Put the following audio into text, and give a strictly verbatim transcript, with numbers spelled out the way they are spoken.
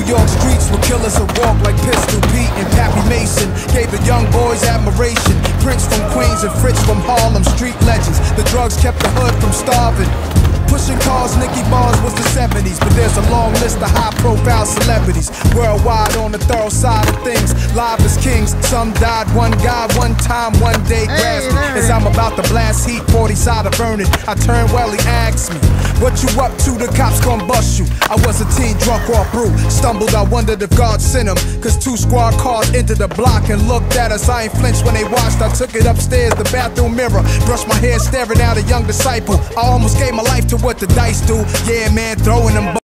York streets where killers would walk like Pistol Pete and Pappy Mason. Gave the young boys admiration. Prince from Queens and Fritz from Harlem, street legends. The drugs kept the hood from starving. Pushing cars, Nicky Bars was the seventies, but there's a long list of high-profile celebrities worldwide on the thorough side of things. Live as kings, some died. One guy, one time, one day grasped me. As I'm about to blast heat, forty side of burning. I turned well, he asked me, "What you up to? The cops gon' bust you." I was a teen drunk off brew. Stumbled, I wondered if God sent him, cause two squad cars entered the block and looked at us. I ain't flinched when they watched. I took it upstairs, the bathroom mirror. Brushed my hair, staring at a young disciple. I almost gave my life to what the dice do. Yeah, man, throwing them